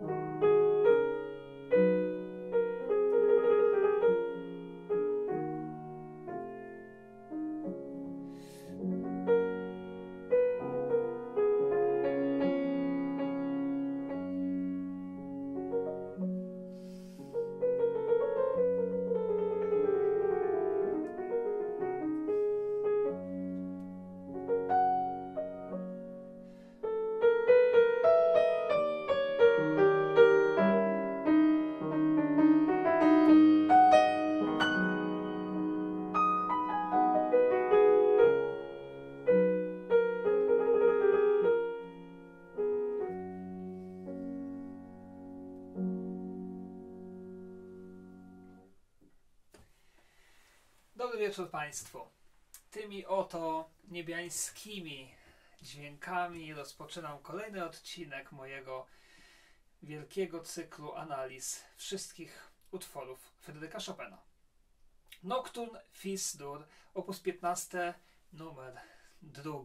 Dobry wieczór Państwu. Tymi oto niebiańskimi dźwiękami rozpoczynam kolejny odcinek mojego wielkiego cyklu analiz wszystkich utworów Fryderyka Chopina. Nocturne Fis-dur, op. 15, numer 2.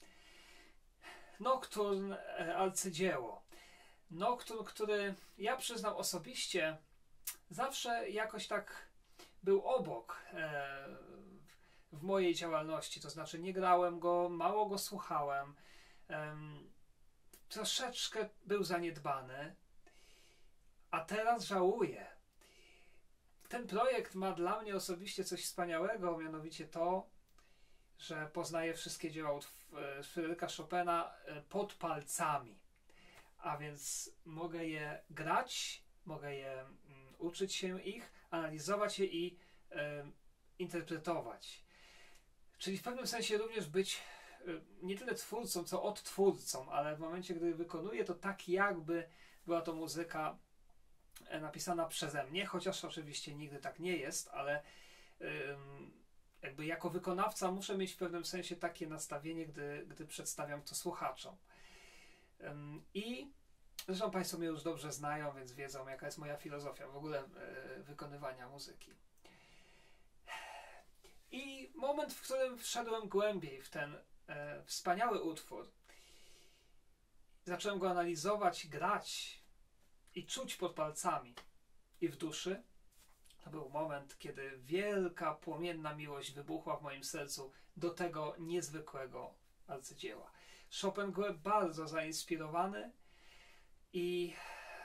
Nocturne, arcydzieło. Nocturne, który ja przyznam osobiście zawsze jakoś tak był obok w mojej działalności, to znaczy nie grałem go, mało go słuchałem, troszeczkę był zaniedbany, a teraz żałuję. Ten projekt ma dla mnie osobiście coś wspaniałego, mianowicie to, że poznaję wszystkie dzieła Fryderyka Chopina pod palcami, a więc mogę je grać, mogę je uczyć się ich, analizować je i interpretować. Czyli w pewnym sensie również być nie tyle twórcą, co odtwórcą, ale w momencie, gdy wykonuję to tak, jakby była to muzyka napisana przeze mnie, chociaż oczywiście nigdy tak nie jest, ale jakby jako wykonawca muszę mieć w pewnym sensie takie nastawienie, gdy przedstawiam to słuchaczom. I zresztą Państwo mnie już dobrze znają, więc wiedzą, jaka jest moja filozofia w ogóle wykonywania muzyki. I moment, w którym wszedłem głębiej w ten wspaniały utwór, zacząłem go analizować, grać i czuć pod palcami i w duszy, to był moment, kiedy wielka, płomienna miłość wybuchła w moim sercu do tego niezwykłego arcydzieła. Chopin był bardzo zainspirowany i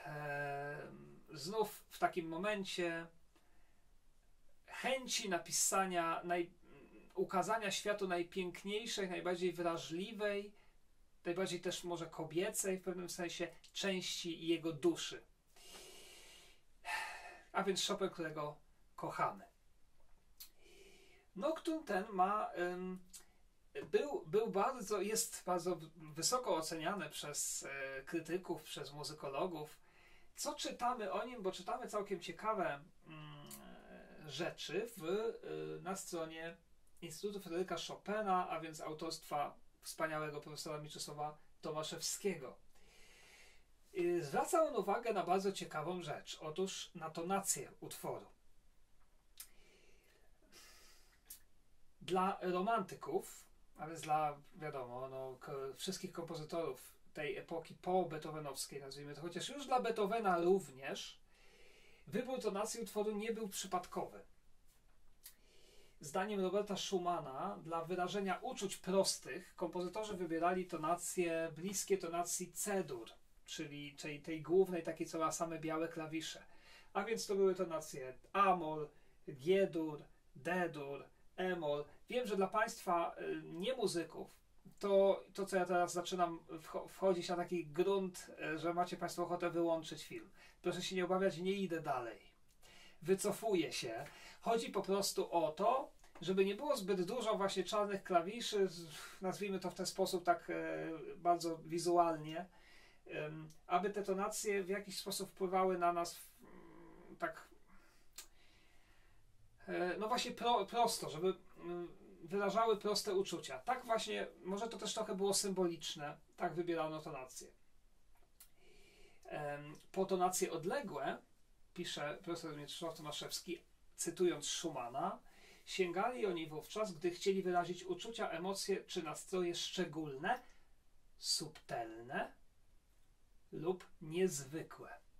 znów w takim momencie chęci napisania, ukazania światu najpiękniejszej, najbardziej wrażliwej, najbardziej też może kobiecej w pewnym sensie części jego duszy. A więc Chopin, którego kochamy. Nocturne ten ma, jest bardzo wysoko oceniany przez krytyków, przez muzykologów. Co czytamy o nim? Bo czytamy całkiem ciekawe rzeczy na stronie Instytutu Fryderyka Chopina, a więc autorstwa wspaniałego profesora Mieczysława Tomaszewskiego. Zwraca on uwagę na bardzo ciekawą rzecz. Otóż na tonację utworu. Dla romantyków, a więc dla, wiadomo, wszystkich kompozytorów tej epoki po-beethovenowskiej, nazwijmy to, chociaż już dla Beethovena również, wybór tonacji utworu nie był przypadkowy. Zdaniem Roberta Schumana, dla wyrażenia uczuć prostych, kompozytorzy wybierali tonacje bliskie tonacji C-dur, czyli tej głównej, takiej, co ma same białe klawisze. A więc to były tonacje A-moll, G-dur, D-dur, E-moll. Wiem, że dla Państwa nie muzyków, to co ja teraz zaczynam wchodzić na taki grunt, że macie Państwo ochotę wyłączyć film. Proszę się nie obawiać, nie idę dalej. Wycofuję się. Chodzi po prostu o to, żeby nie było zbyt dużo właśnie czarnych klawiszy, nazwijmy to w ten sposób tak bardzo wizualnie, aby te tonacje w jakiś sposób wpływały na nas tak no właśnie prosto, żeby wyrażały proste uczucia. Tak właśnie, może to też trochę było symboliczne, tak wybierano tonacje. Po tonacje odległe, pisze profesor Mieczysław Tomaszewski, cytując Schumana, sięgali oni wówczas, gdy chcieli wyrazić uczucia, emocje czy nastroje szczególne, subtelne lub niezwykłe.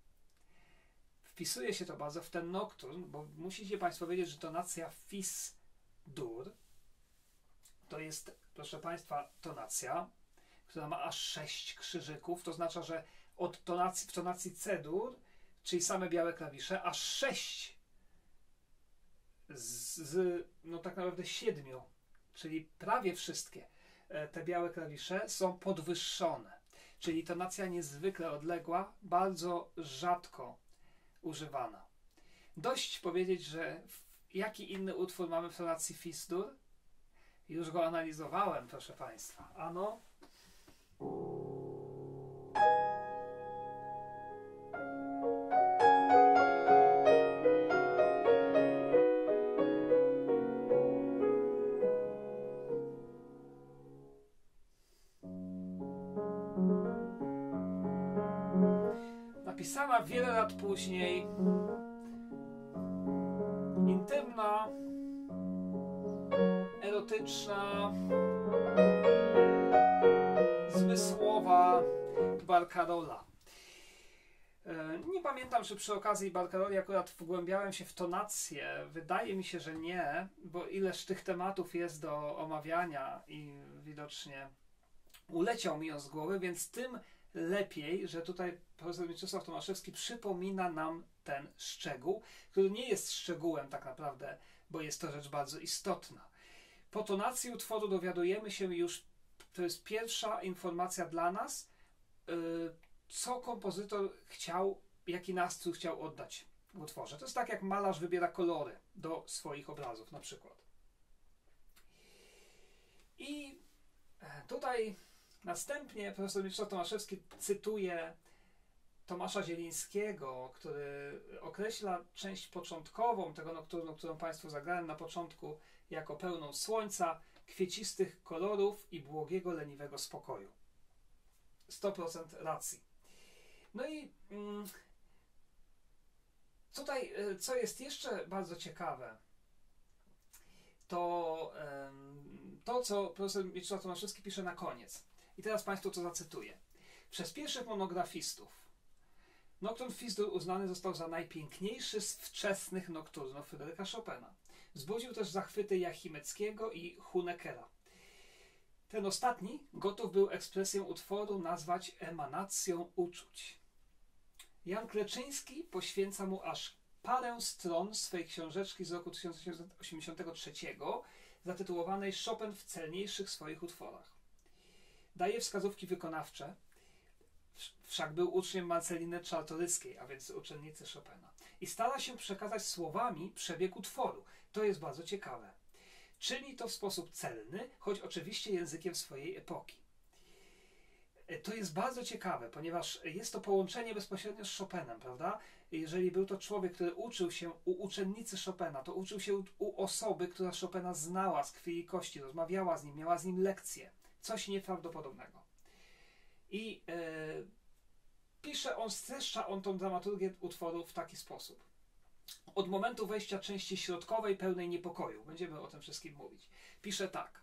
wpisuje się to bardzo w ten nokturn, bo musicie Państwo wiedzieć, że tonacja fis-dur to jest, proszę Państwa, tonacja, która ma aż 6 krzyżyków. To oznacza, że w tonacji C-dur, czyli same białe klawisze, aż 6 no tak naprawdę 7, czyli prawie wszystkie te białe klawisze są podwyższone. Czyli tonacja niezwykle odległa, bardzo rzadko używana. Dość powiedzieć, że jaki inny utwór mamy w tonacji fis-dur? Już go analizowałem, proszę Państwa. Ano napisana wiele lat później, intymna, erotyczna, zmysłowa barcarola. Nie pamiętam, czy przy okazji barcaroli akurat wgłębiałem się w tonację. Wydaje mi się, że nie, bo ileż tych tematów jest do omawiania i widocznie uleciał mi on z głowy, więc tym lepiej, że tutaj profesor Mieczysław Tomaszewski przypomina nam ten szczegół, który nie jest szczegółem tak naprawdę, bo jest to rzecz bardzo istotna. Po tonacji utworu dowiadujemy się już, to jest pierwsza informacja dla nas, co kompozytor chciał, jaki nastrój chciał oddać w utworze. To jest tak, jak malarz wybiera kolory do swoich obrazów na przykład. I tutaj następnie profesor Mieczysław Tomaszewski cytuje Tomasza Zielińskiego, który określa część początkową tego nokturnu, którą Państwu zagrałem na początku, jako pełną słońca, kwiecistych kolorów i błogiego, leniwego spokoju. 100% racji. No i tutaj, co jest jeszcze bardzo ciekawe, to to, co profesor Mieczysław Tomaszewski pisze na koniec. I teraz Państwu to zacytuję. Przez pierwszych monografistów nokturn fis-dur uznany został za najpiękniejszy z wczesnych nokturnów Fryderyka Chopina. Wzbudził też zachwyty Jachimeckiego i Huneckera. Ten ostatni gotów był ekspresję utworu nazwać emanacją uczuć. Jan Kleczyński poświęca mu aż parę stron swej książeczki z roku 1883 zatytułowanej Chopin w celniejszych swoich utworach. Daje wskazówki wykonawcze, wszak był uczniem Marceliny Czartoryskiej, a więc uczennicy Chopina. I stara się przekazać słowami przebieg utworu. To jest bardzo ciekawe. Czyni to w sposób celny, choć oczywiście językiem swojej epoki. To jest bardzo ciekawe, ponieważ jest to połączenie bezpośrednio z Chopinem, prawda? Jeżeli był to człowiek, który uczył się u uczennicy Chopina, to uczył się u osoby, która Chopina znała z krwi i kości, rozmawiała z nim, miała z nim lekcje. Coś nieprawdopodobnego. I streszcza on tą dramaturgię utworu w taki sposób. Od momentu wejścia części środkowej pełnej niepokoju, będziemy o tym wszystkim mówić, pisze tak.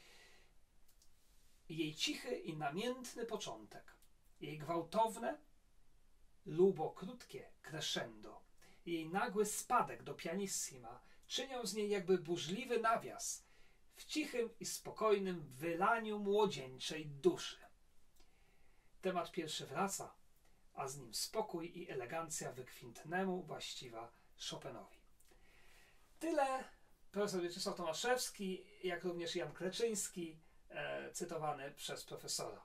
Jej cichy i namiętny początek, jej gwałtowne, lubo krótkie crescendo, jej nagły spadek do pianissima czynią z niej jakby burzliwy nawias w cichym i spokojnym wylaniu młodzieńczej duszy. Temat pierwszy wraca, a z nim spokój i elegancja wykwintnemu właściwa Chopinowi. Tyle profesor Mieczysław Tomaszewski, jak również Jan Kleczyński, cytowany przez profesora.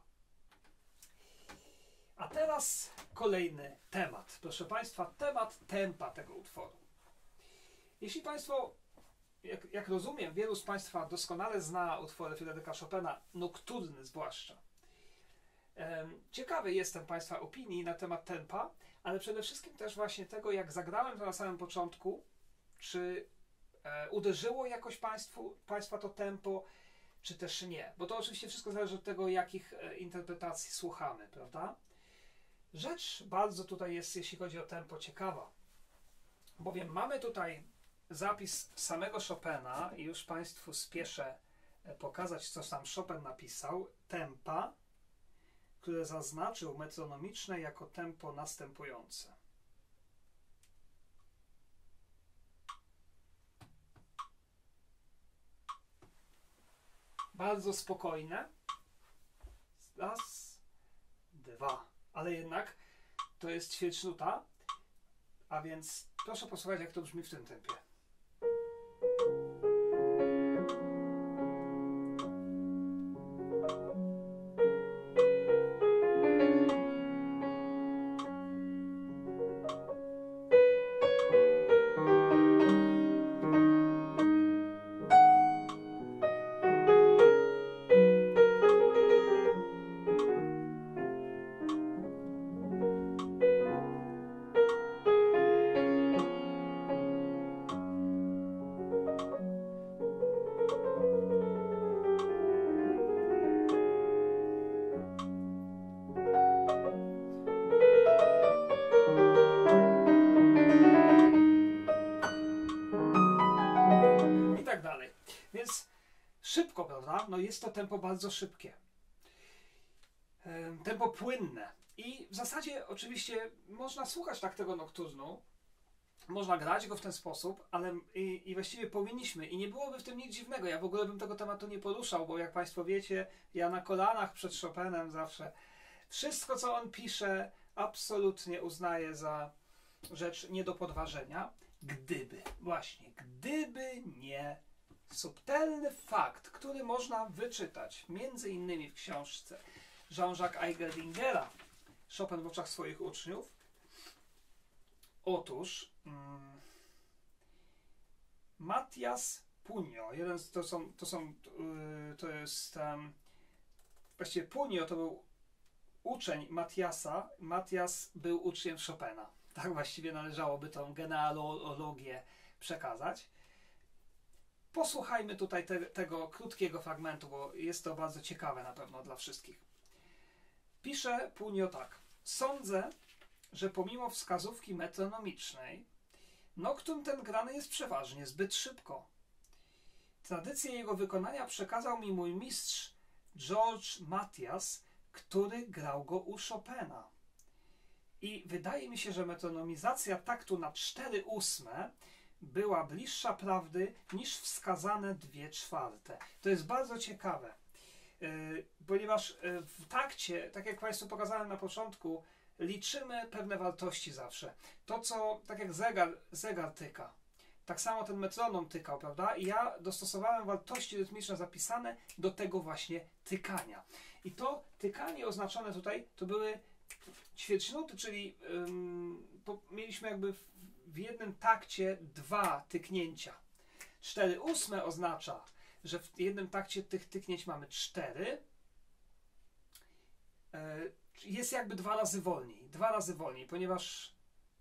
A teraz kolejny temat. Proszę Państwa, temat tempa tego utworu. Jeśli Państwo, jak rozumiem, wielu z Państwa doskonale zna utwory Fryderyka Chopina, nokturny zwłaszcza. Ciekawy jestem Państwa opinii na temat tempa, ale przede wszystkim też właśnie tego, jak zagrałem to na samym początku, czy uderzyło jakoś Państwa to tempo, czy też nie. Bo to oczywiście wszystko zależy od tego, jakich interpretacji słuchamy, prawda? Rzecz bardzo tutaj jest, jeśli chodzi o tempo, ciekawa. Bowiem mamy tutaj zapis samego Chopina i już Państwu spieszę pokazać, co sam Chopin napisał. Tempa, które zaznaczył metronomiczne jako tempo następujące. bardzo spokojne. Raz, dwa. Ale jednak to jest ćwierćnuta, a więc proszę posłuchać, jak to brzmi w tym tempie. Więc szybko, prawda? No jest to tempo bardzo szybkie. Tempo płynne. I w zasadzie oczywiście można słuchać tak tego nokturnu, można grać go w ten sposób, ale i właściwie powinniśmy. I nie byłoby w tym nic dziwnego. Ja w ogóle bym tego tematu nie poruszał, bo jak Państwo wiecie, ja na kolanach przed Chopinem zawsze wszystko, co on pisze, absolutnie uznaję za rzecz nie do podważenia. Gdyby nie subtelny fakt, który można wyczytać między innymi w książce Jean-Jacques Eigerdingera Chopin w oczach swoich uczniów. Otóż Matthias Punio, właściwie Punio to był uczeń Mathiasa. Matthias był uczniem Chopina. Tak właściwie należałoby tą genealogię przekazać. Posłuchajmy tutaj tego krótkiego fragmentu, bo jest to bardzo ciekawe na pewno dla wszystkich. Pisze Punio tak. Sądzę, że pomimo wskazówki metronomicznej, nokturn ten grany jest przeważnie zbyt szybko. Tradycję jego wykonania przekazał mi mój mistrz George Mathias, który grał go u Chopina. I wydaje mi się, że metronomizacja taktu na 4/8 była bliższa prawdy niż wskazane 2/4. To jest bardzo ciekawe, ponieważ w takcie, tak jak Państwu pokazałem na początku, liczymy pewne wartości zawsze. To, co, tak jak zegar tyka, tak samo ten metronom tykał, prawda? I ja dostosowałem wartości rytmiczne zapisane do tego właśnie tykania. I to tykanie oznaczone tutaj to były ćwierćnuty, czyli mieliśmy jakby w jednym takcie 2 tyknięcia. 4/8 oznacza, że w jednym takcie tych tyknięć mamy 4. Jest jakby 2 razy wolniej. 2 razy wolniej, ponieważ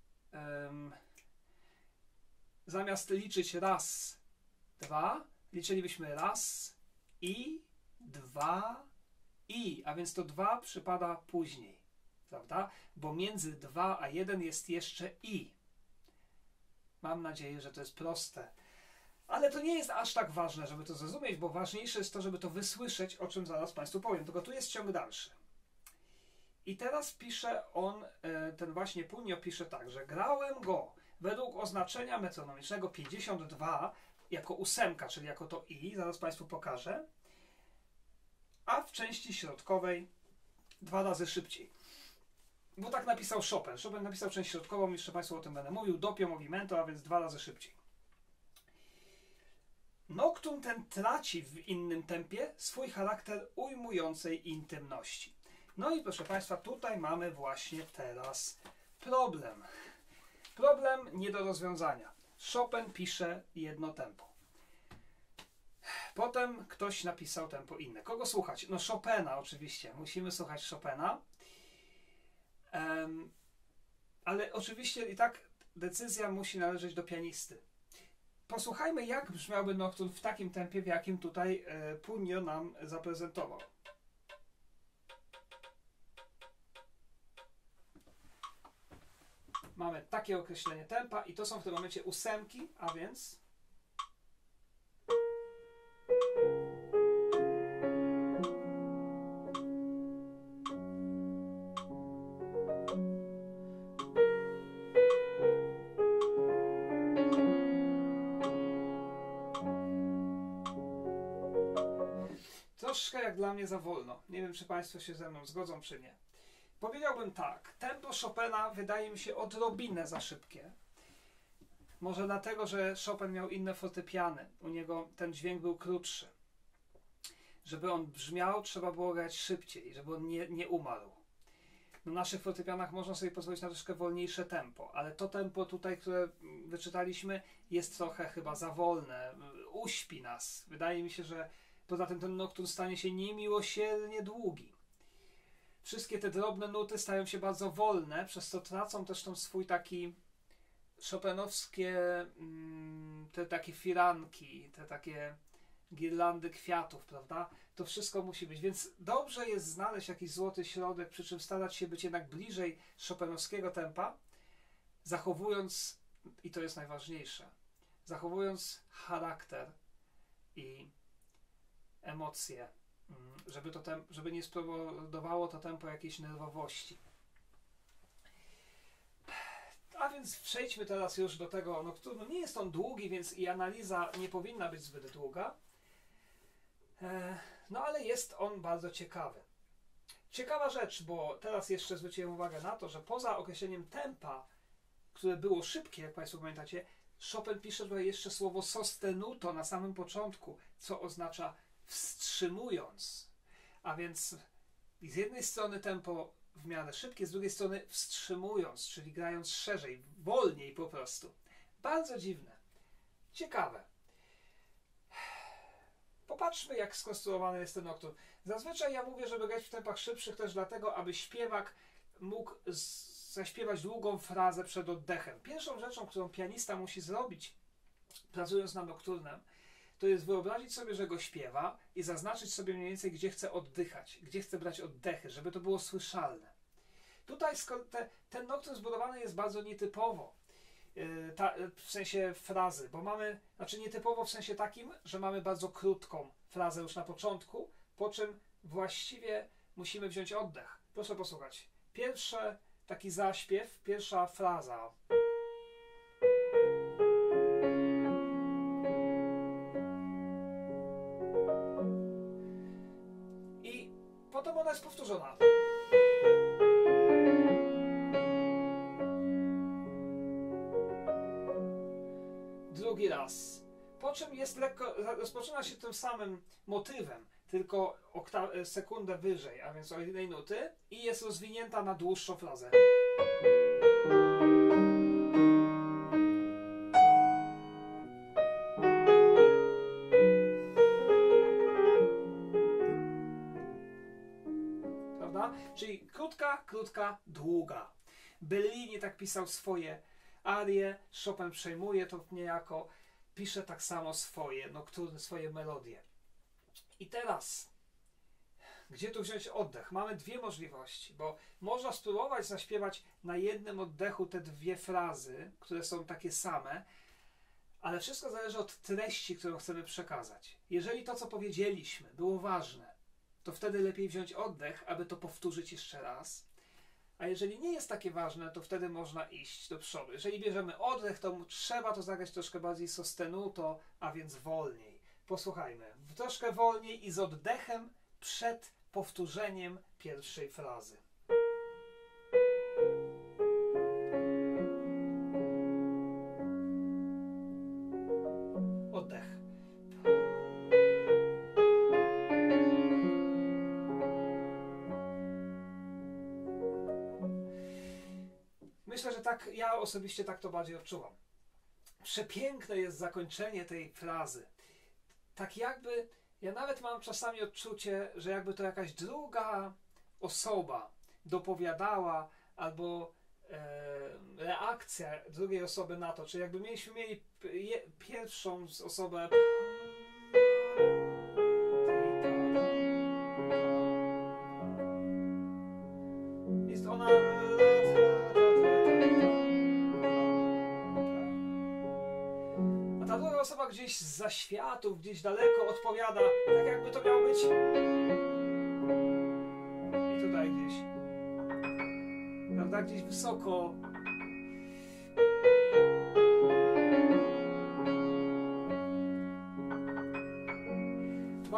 zamiast liczyć raz, 2, liczylibyśmy raz i 2 i, a więc to 2 przypada później, prawda? Bo między 2 a 1 jest jeszcze i. Mam nadzieję, że to jest proste. Ale to nie jest aż tak ważne, żeby to zrozumieć, bo ważniejsze jest to, żeby to wysłyszeć, o czym zaraz Państwu powiem. Tylko tu jest ciąg dalszy. I teraz pisze on, ten właśnie Punio pisze tak, że grałem go według oznaczenia metronomicznego 52 jako 8, czyli jako to i, zaraz Państwu pokażę, a w części środkowej 2 razy szybciej. Bo tak napisał Chopin. Chopin napisał część środkową, jeszcze Państwu o tym będę mówił, doppio movimento, a więc 2 razy szybciej. Nokturn ten traci w innym tempie swój charakter ujmującej intymności. No i proszę Państwa, tutaj mamy właśnie teraz problem. Problem nie do rozwiązania. Chopin pisze jedno tempo. Potem ktoś napisał tempo inne. Kogo słuchać? No Chopina oczywiście. Musimy słuchać Chopina. Ale oczywiście i tak decyzja musi należeć do pianisty. Posłuchajmy, jak brzmiałby nokturn w takim tempie, w jakim tutaj Punio nam zaprezentował. Mamy takie określenie tempa i to są w tym momencie 8, a więc troszkę jak dla mnie za wolno. Nie wiem, czy Państwo się ze mną zgodzą, czy nie. Powiedziałbym tak, tempo Chopina wydaje mi się odrobinę za szybkie. Może dlatego, że Chopin miał inne fortepiany. U niego ten dźwięk był krótszy. Żeby on brzmiał, trzeba było grać szybciej, żeby on nie umarł. Na naszych fortepianach można sobie pozwolić na troszkę wolniejsze tempo, ale to tempo tutaj, które wyczytaliśmy, jest trochę chyba za wolne. Uśpi nas. Wydaje mi się, że poza tym ten nokturn stanie się niemiłosiernie długi. Wszystkie te drobne nuty stają się bardzo wolne, przez co tracą też ten swój taki chopinowskie te takie firanki, te takie girlandy kwiatów, prawda? To wszystko musi być, więc dobrze jest znaleźć jakiś złoty środek, przy czym starać się być jednak bliżej chopinowskiego tempa, zachowując, i to jest najważniejsze, zachowując charakter i emocje, żeby nie spowodowało to tempo jakiejś nerwowości. A więc przejdźmy teraz już do tego nokturnu. Nie jest on długi, więc i analiza nie powinna być zbyt długa. No ale jest on bardzo ciekawy. Ciekawa rzecz, bo teraz jeszcze zwróciłem uwagę na to, że poza określeniem tempa, które było szybkie, jak Państwo pamiętacie, Chopin pisze tutaj jeszcze słowo sostenuto na samym początku, co oznacza wstrzymując. A więc z jednej strony tempo w miarę szybkie, z drugiej strony wstrzymując, czyli grając szerzej, wolniej po prostu. Bardzo dziwne. Ciekawe. Popatrzmy, jak skonstruowany jest ten nokturn. Zazwyczaj ja mówię, żeby grać w tempach szybszych też dlatego, aby śpiewak mógł zaśpiewać długą frazę przed oddechem. Pierwszą rzeczą, którą pianista musi zrobić, pracując nad nokturnem, to jest wyobrazić sobie, że go śpiewa i zaznaczyć sobie mniej więcej, gdzie chce oddychać, gdzie chce brać oddechy, żeby to było słyszalne. Tutaj ten nokturn zbudowany jest bardzo nietypowo, w sensie frazy, bo mamy, znaczy nietypowo w sensie takim, że mamy bardzo krótką frazę już na początku, po czym właściwie musimy wziąć oddech. Proszę posłuchać. Pierwszy taki zaśpiew, pierwsza fraza. I potem ona jest powtórzona. Drugi raz. Po czym jest lekko, rozpoczyna się tym samym motywem, tylko sekundę wyżej, a więc o jednej nuty, i jest rozwinięta na dłuższą frazę. Prawda? Czyli krótka, długa. Bellini tak pisał swoje arie, Chopin przejmuje to niejako, pisze tak samo swoje nokturny, swoje melodie. I teraz, gdzie tu wziąć oddech? Mamy dwie możliwości, bo można spróbować zaśpiewać na jednym oddechu te dwie frazy, które są takie same, ale wszystko zależy od treści, którą chcemy przekazać. Jeżeli to, co powiedzieliśmy, było ważne, to wtedy lepiej wziąć oddech, aby to powtórzyć jeszcze raz. A jeżeli nie jest takie ważne, to wtedy można iść do przodu. Jeżeli bierzemy oddech, to trzeba to zagrać troszkę bardziej sostenuto, a więc wolniej. Posłuchajmy. Troszkę wolniej i z oddechem przed powtórzeniem pierwszej frazy. Oddech. Myślę, że tak, ja osobiście tak to bardziej odczuwam. Przepiękne jest zakończenie tej frazy. Tak jakby, ja nawet mam czasami odczucie, że jakby to jakaś druga osoba dopowiadała, albo reakcja drugiej osoby na to, czyli jakby mieli pierwszą osobę. Jest ona. A ta druga osoba gdzieś zza światów, gdzieś daleko odpowiada, tak jakby to miało być. I tutaj gdzieś. Prawda? Gdzieś wysoko.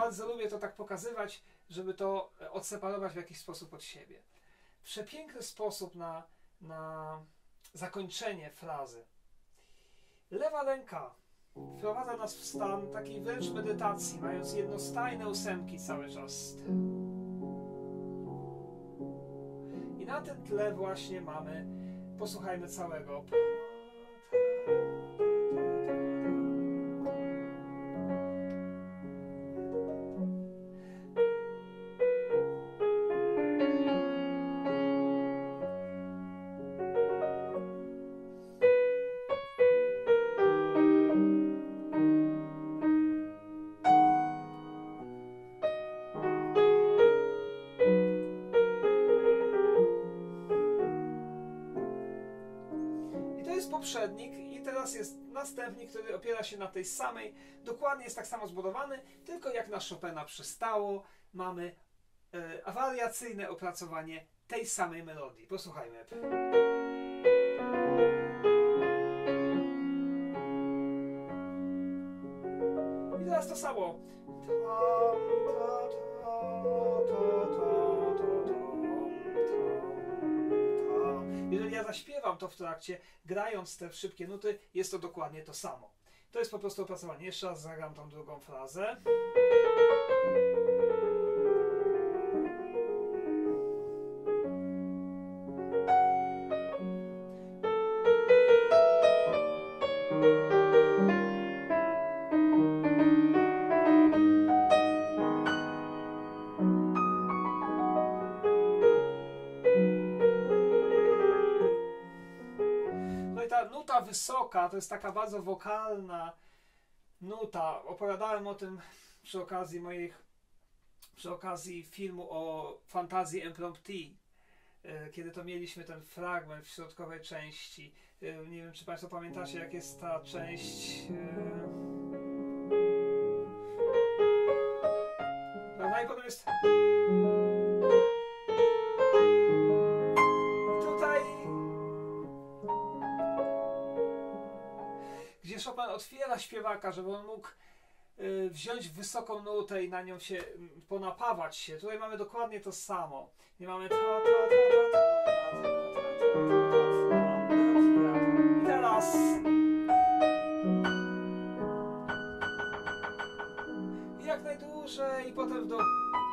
bardzo lubię to tak pokazywać, żeby to odseparować w jakiś sposób od siebie. Przepiękny sposób na zakończenie frazy. Lewa ręka wprowadza nas w stan takiej wręcz medytacji, mając jednostajne ósemki cały czas. I na tym tle właśnie mamy, posłuchajmy całego. Poprzednik i teraz jest następnik, który opiera się na tej samej, dokładnie jest tak samo zbudowany, tylko jak na Chopina przystało, mamy wariacyjne opracowanie tej samej melodii. Posłuchajmy. I teraz to samo. Jeżeli ja zaśpiewam to w trakcie, grając te szybkie nuty, jest to dokładnie to samo. To jest po prostu opracowanie. Jeszcze raz zagram tą drugą frazę. Nuta wysoka, to jest taka bardzo wokalna nuta. Opowiadałem o tym przy okazji filmu o fantazji impromptu, kiedy to mieliśmy ten fragment w środkowej części. Nie wiem, czy Państwo pamiętacie, jak jest ta część. Prawda? I potem jest. Gdzie Chopin otwiera śpiewaka, żeby on mógł wziąć wysoką nutę i na nią się ponapawać się. Tutaj mamy dokładnie to samo. Nie mamy i teraz i jak najdłużej i potem w dół.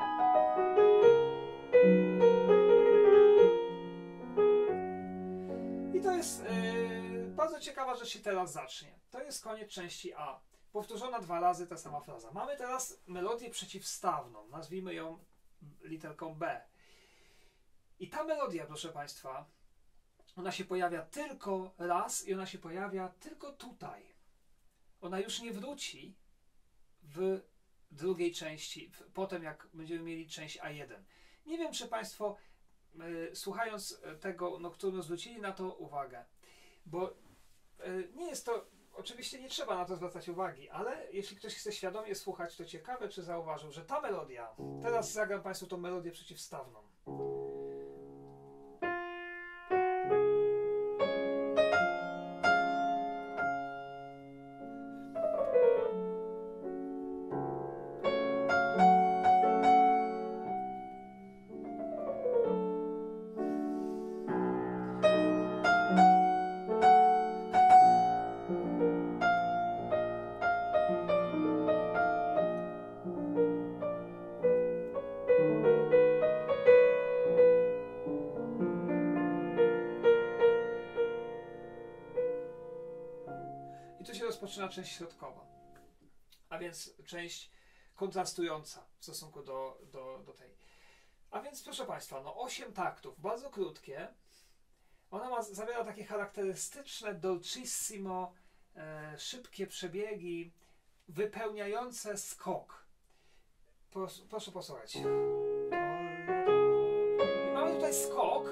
I to jest bardzo ciekawa rzecz się teraz zacznie. To jest koniec części A. Powtórzona 2 razy ta sama fraza. Mamy teraz melodię przeciwstawną. Nazwijmy ją literką B. I ta melodia, proszę Państwa, ona się pojawia tylko raz i ona się pojawia tylko tutaj. Ona już nie wróci w drugiej części, potem jak będziemy mieli część A1. Nie wiem, czy Państwo słuchając tego nokturnu zwrócili na to uwagę. Bo nie jest to, oczywiście nie trzeba na to zwracać uwagi, ale jeśli ktoś chce świadomie słuchać, to ciekawe, czy zauważył, że ta melodia, teraz zagram Państwu tą melodię przeciwstawną. Rozpoczyna część środkowa, a więc część kontrastująca w stosunku do tej. A więc proszę Państwa, no 8 taktów, bardzo krótkie. Ona zawiera takie charakterystyczne dolcissimo, szybkie przebiegi, wypełniające skok. Proszę posłuchać. I mamy tutaj skok.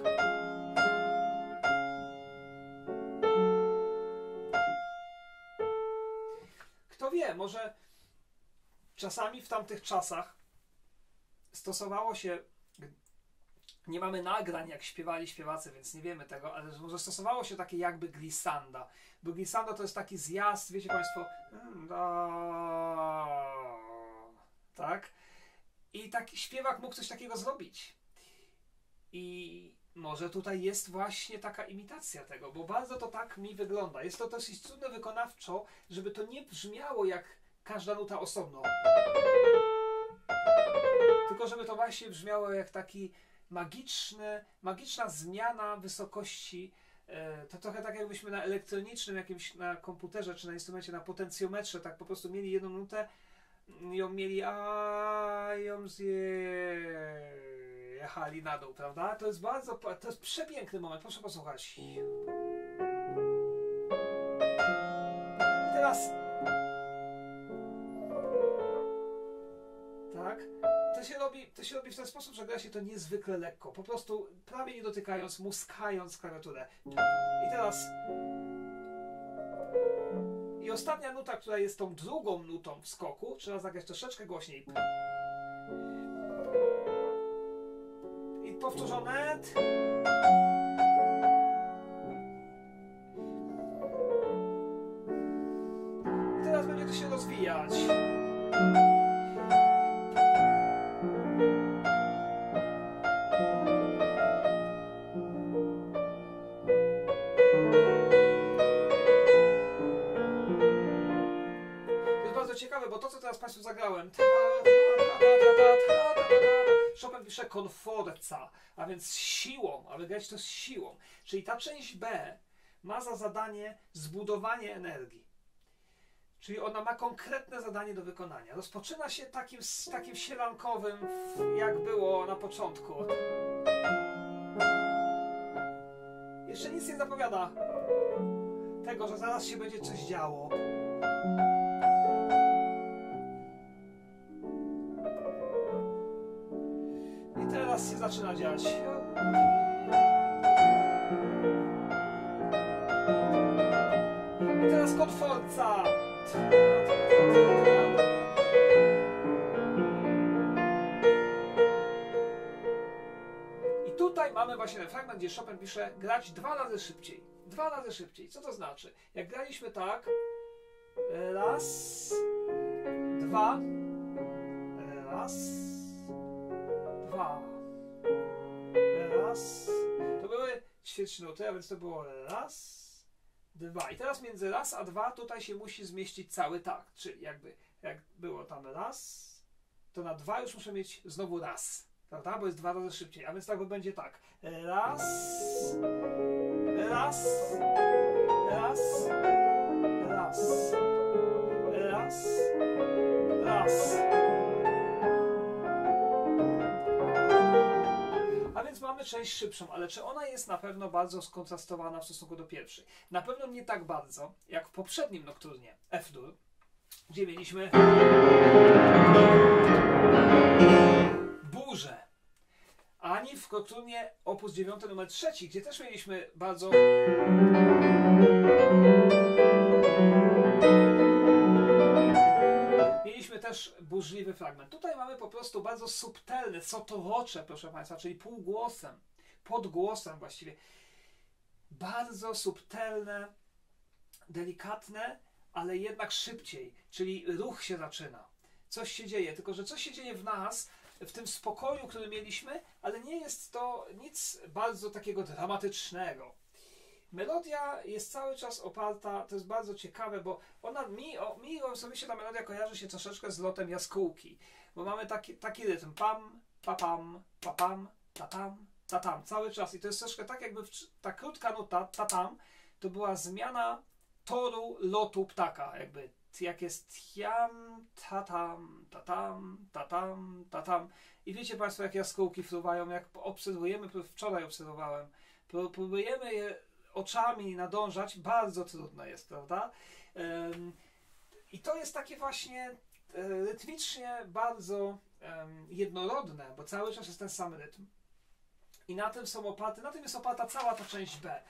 Kto wie, może czasami w tamtych czasach stosowało się, nie mamy nagrań jak śpiewali śpiewacy, więc nie wiemy tego, ale może stosowało się takie jakby glissanda. Bo glissando to jest taki zjazd, wiecie Państwo, tak? I taki śpiewak mógł coś takiego zrobić. I może tutaj jest właśnie taka imitacja tego, bo bardzo to tak mi wygląda. Jest to dosyć trudne wykonawczo, żeby to nie brzmiało jak każda nuta osobno. Tylko żeby to właśnie brzmiało jak taki magiczna zmiana wysokości. To trochę tak jakbyśmy na elektronicznym jakimś, na komputerze czy na instrumencie, na potencjometrze, tak po prostu mieli jedną nutę, ją mieli, a ją jechali na dół, prawda? To jest przepiękny moment, proszę posłuchać. I teraz tak, to się robi w ten sposób, że gra się to niezwykle lekko, po prostu prawie nie dotykając, muskając klawiaturę. I teraz i ostatnia nuta, która jest tą drugą nutą w skoku, trzeba zagrać troszeczkę głośniej. I powtórzone. I teraz będzie to się rozwijać. Ciekawe, bo to, co teraz Państwu zagrałem, Chopin pisze con forza, a więc z siłą, aby grać to z siłą. Czyli ta część B ma za zadanie zbudowanie energii. Czyli ona ma konkretne zadanie do wykonania. Rozpoczyna się takim sielankowym, jak było na początku. Jeszcze nic nie zapowiada tego, że zaraz się będzie coś działo. Teraz się zaczyna dziać. I teraz con forza. I tutaj mamy właśnie ten fragment, gdzie Chopin pisze grać 2 razy szybciej. 2 razy szybciej. Co to znaczy? Jak graliśmy tak, raz, dwa, raz, dwa, raz. To były ćwierćnuty, a więc to było raz, dwa. I teraz między raz a dwa tutaj się musi zmieścić cały takt. Czyli jak było tam raz, to na dwa już muszę mieć znowu raz. Prawda? Bo jest 2 razy szybciej. A więc tak będzie tak. Raz, raz, raz, raz, raz, raz. A więc mamy część szybszą, ale czy ona jest na pewno bardzo skontrastowana w stosunku do pierwszej? Na pewno nie tak bardzo, jak w poprzednim nokturnie F-dur, gdzie mieliśmy burzę. Ani w nokturnie opus 9 numer 3, gdzie też mieliśmy bardzo też burzliwy fragment. Tutaj mamy po prostu bardzo subtelny, sotorocze, proszę Państwa, czyli półgłosem, podgłosem właściwie. Bardzo subtelne, delikatne, ale jednak szybciej, czyli ruch się zaczyna. Coś się dzieje, tylko że coś się dzieje w nas, w tym spokoju, który mieliśmy, ale nie jest to nic bardzo takiego dramatycznego. Melodia jest cały czas oparta, to jest bardzo ciekawe, bo ona mi osobiście ta melodia kojarzy się troszeczkę z lotem jaskółki, bo mamy taki rytm pam, papam, papam, tatam, tatam, cały czas i to jest troszkę tak jakby ta krótka nuta tatam, to była zmiana toru lotu ptaka, jakby jak jest tiam, tatam, tatam, tatam, tatam i wiecie Państwo jak jaskółki fruwają, jak obserwujemy, wczoraj obserwowałem, próbujemy je oczami nadążać, bardzo trudno jest, prawda? I to jest takie właśnie rytmicznie bardzo jednorodne, bo cały czas jest ten sam rytm. I na tym jest oparta cała ta część B.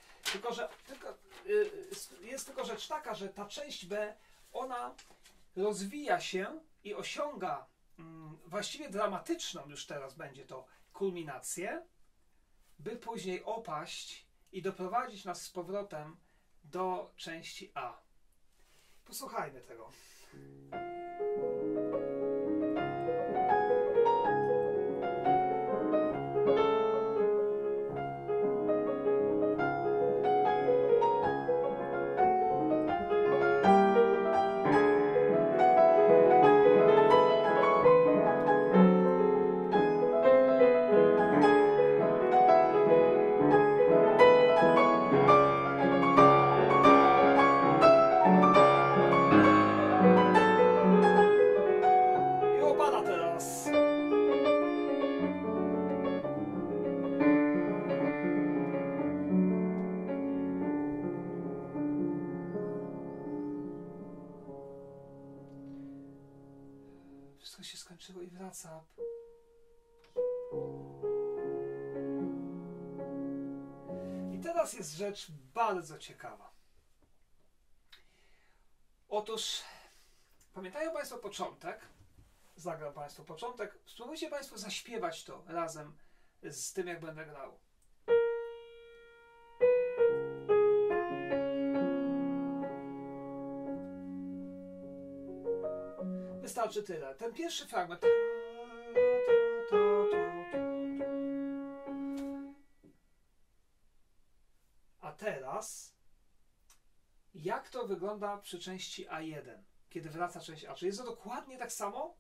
Jest tylko rzecz taka, że ta część B, ona rozwija się i osiąga właściwie dramatyczną już teraz będzie to kulminację, by później opaść i doprowadzić nas z powrotem do części A. Posłuchajmy tego. wszystko się skończyło i wraca. I teraz jest rzecz bardzo ciekawa. Otóż, pamiętają Państwo początek? Zagram Państwu początek. Spróbujcie Państwo zaśpiewać to razem z tym, jak będę grał. Wystarczy tyle. Ten pierwszy fragment. A teraz, jak to wygląda przy części A1, kiedy wraca część A? Czy jest to dokładnie tak samo?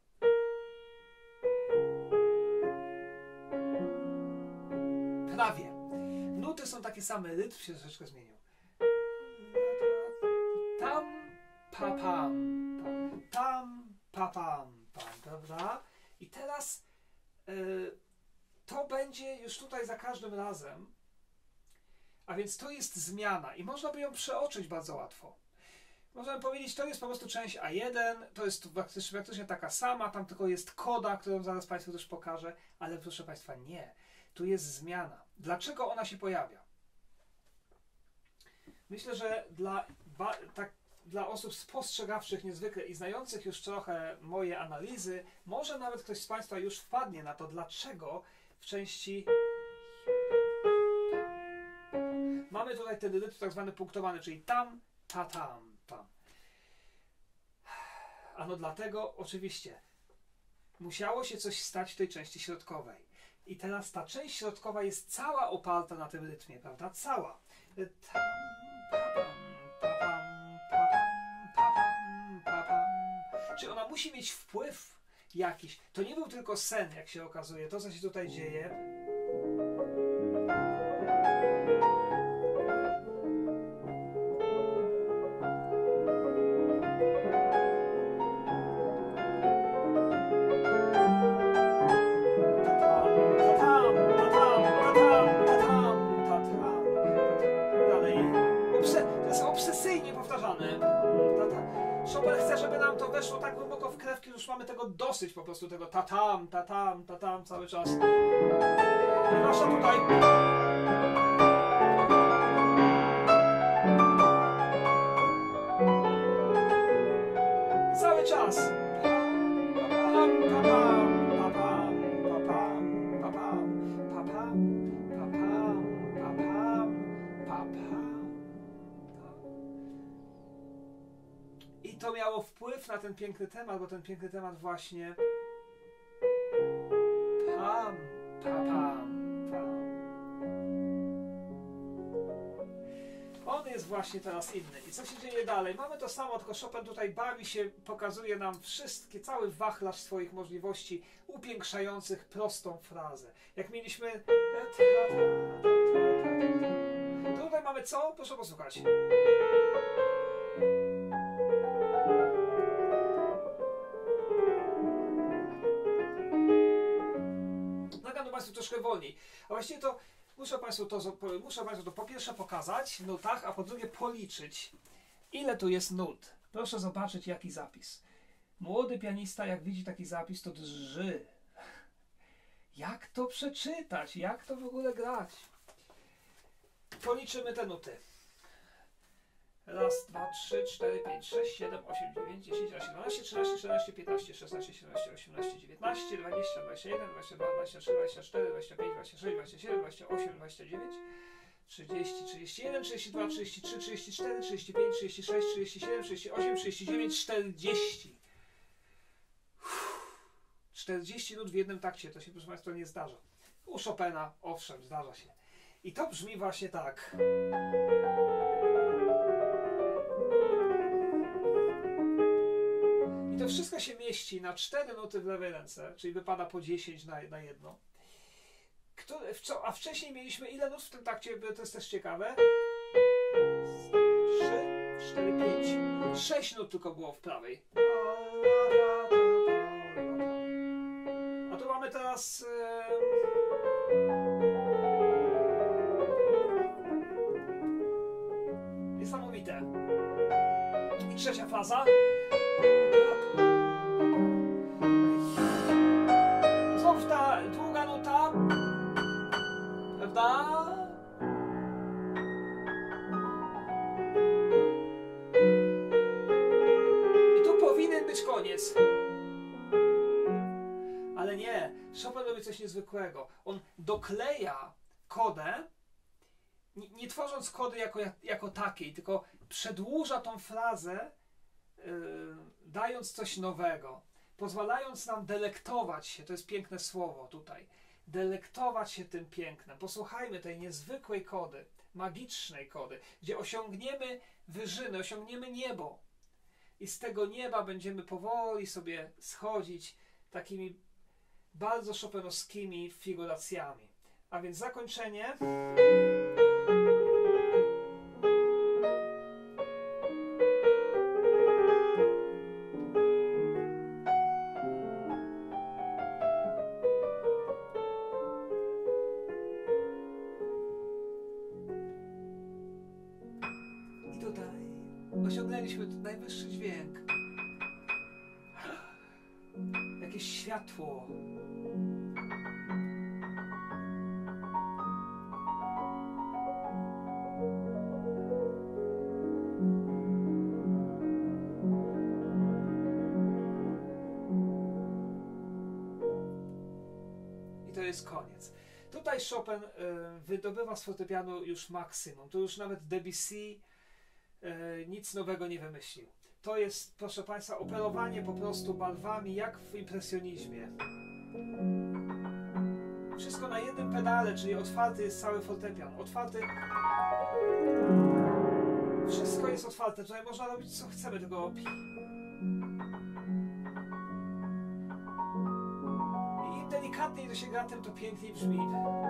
Prawie. Nuty są takie same, rytm się troszeczkę zmienił. Tam, pa, pam, pam, tam, pa, pam, pam, prawda? I teraz to będzie już tutaj za każdym razem, a więc to jest zmiana i można by ją przeoczyć bardzo łatwo. Możemy powiedzieć, to jest po prostu część A1, to jest praktycznie taka sama, tam tylko jest koda, którą zaraz Państwu też pokażę, ale proszę Państwa, nie. Tu jest zmiana. Dlaczego ona się pojawia? Myślę, że dla osób spostrzegawczych niezwykle i znających już trochę moje analizy, może nawet ktoś z Państwa już wpadnie na to, dlaczego w części mamy tutaj ten rytm tak zwany punktowany, czyli tam, ta, tam, tam. Ano dlatego, oczywiście, musiało się coś stać w tej części środkowej. I teraz ta część środkowa jest cała oparta na tym rytmie, prawda? Cała. Tam, pa, pam, pa, pam, pa, pam, pa, pam, pa, pam. Czyli ona musi mieć wpływ jakiś. To nie był tylko sen, jak się okazuje. To, co się tutaj dzieje. Chopin chce, żeby nam to weszło tak głęboko w krew, już mamy tego dosyć po prostu, tego ta-tam, ta-tam, ta-tam cały czas. I wasza tutaj... Cały czas. Pa-pam, pa-pam, pa-pam, pa-pam, pa-pam, pa-pam, pa-pam, pa-pam. I to miało wpływ na ten piękny temat, bo ten piękny temat właśnie pam, pa, pam, pam. On jest właśnie teraz inny. I co się dzieje dalej? Mamy to samo, tylko Chopin tutaj bawi się, pokazuje nam cały wachlarz swoich możliwości upiększających prostą frazę. Jak mieliśmy... To tutaj mamy co? Proszę posłuchać. Nagadam Państwu troszkę wolniej. A właściwie to muszę Państwu to po pierwsze pokazać w nutach, a po drugie policzyć, ile tu jest nut. Proszę zobaczyć, jaki zapis. Młody pianista, jak widzi taki zapis, to drży. Jak to przeczytać? Jak to w ogóle grać? Policzymy te nuty. Raz, dwa, 3, 4, 5, 6, 7, 8, 9, 10, 11, 12, 13, 14, 15, 16, 17, 18, 19, 20, 21, 22, 23, 24, 25, 26, 27, 28, 29, 30, 31, 32, 33, 34, 35, 36, 37, 38, 39, 40. 40 nut w jednym takcie. To się, proszę Państwa, nie zdarza. U Chopina, owszem, zdarza się. I to brzmi właśnie tak. I to wszystko się mieści na 4 nuty w lewej ręce, czyli wypada po 10 na jedno. A wcześniej mieliśmy ile nut w tym takcie? To jest też ciekawe. 3, 4, 5. 6 nut tylko było w prawej. A tu mamy teraz... Niesamowite. I trzecia faza. tada! I tu powinien być koniec. Ale nie, Chopin robi coś niezwykłego. On dokleja kodę, nie tworząc kody jako takiej, tylko przedłuża tą frazę, dając coś nowego, pozwalając nam delektować się, to jest piękne słowo tutaj, delektować się tym pięknem. Posłuchajmy tej niezwykłej kody, magicznej kody, gdzie osiągniemy wyżyny, osiągniemy niebo i z tego nieba będziemy powoli sobie schodzić takimi bardzo chopinowskimi figuracjami. A więc zakończenie. I tutaj osiągnęliśmy najwyższy dźwięk. Jakieś światło. I to jest koniec. Tutaj Chopin wydobywa z fortepianu już maksimum. Tu już nawet Debussy nic nowego nie wymyślił. To jest, proszę Państwa, operowanie po prostu barwami, jak w impresjonizmie. Wszystko na jednym pedale, czyli otwarty jest cały fortepian. Otwarty. Wszystko jest otwarte. Tutaj można robić co chcemy, tylko im delikatniej to się gra, tym to piękniej brzmi.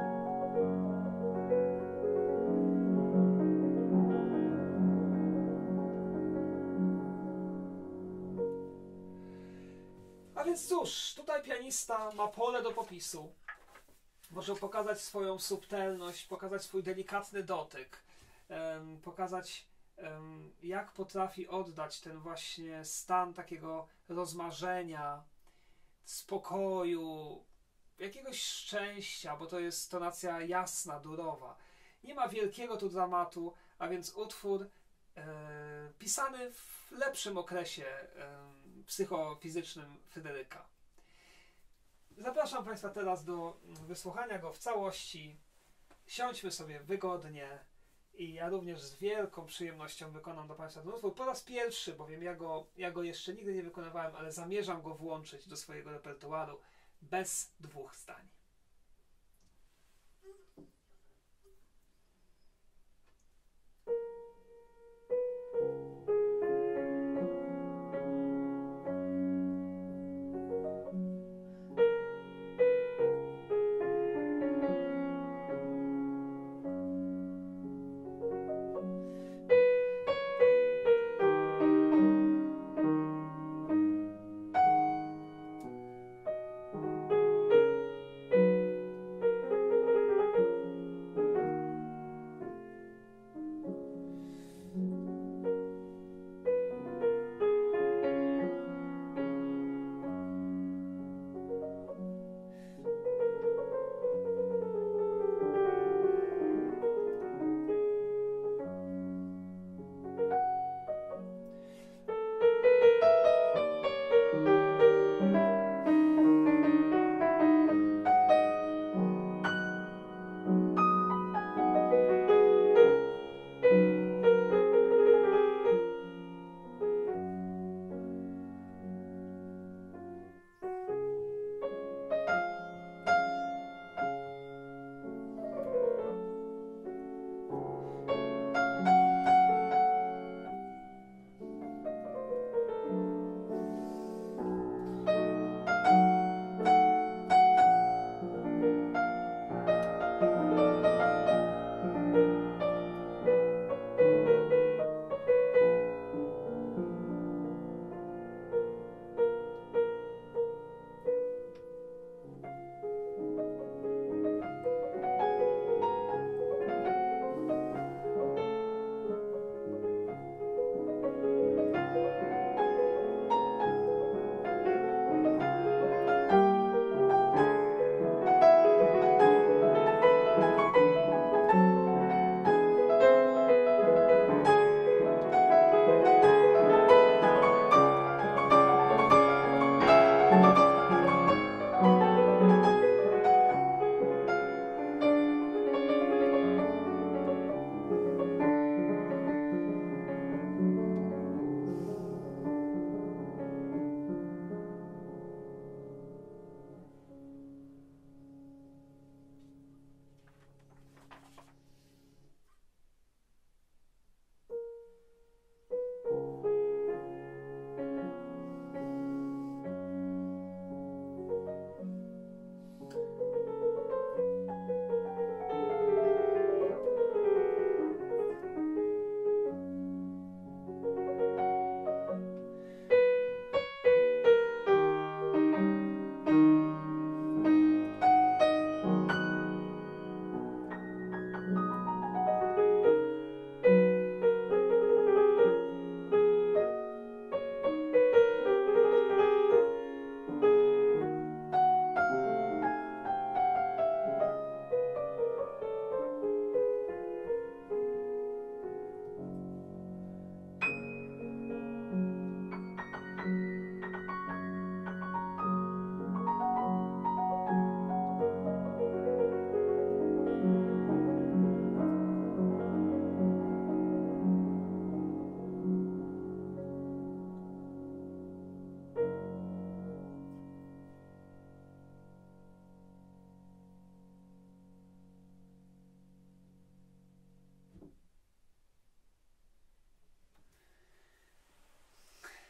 A więc cóż, tutaj pianista ma pole do popisu. Może pokazać swoją subtelność, pokazać swój delikatny dotyk, pokazać, jak potrafi oddać ten właśnie stan takiego rozmarzenia, spokoju, jakiegoś szczęścia, bo to jest tonacja jasna, durowa. Nie ma wielkiego tu dramatu, a więc utwór pisany w lepszym okresie psychofizycznym Fryderyka. Zapraszam Państwa teraz do wysłuchania go w całości. Siądźmy sobie wygodnie i ja również z wielką przyjemnością wykonam do Państwa ten utwór po raz pierwszy, bowiem ja go jeszcze nigdy nie wykonywałem, ale zamierzam go włączyć do swojego repertuaru bez dwóch zdań.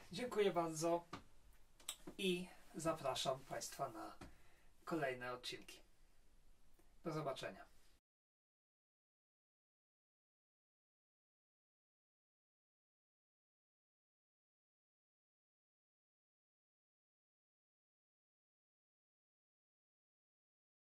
Dziękuję bardzo i zapraszam Państwa na kolejne odcinki. Do zobaczenia.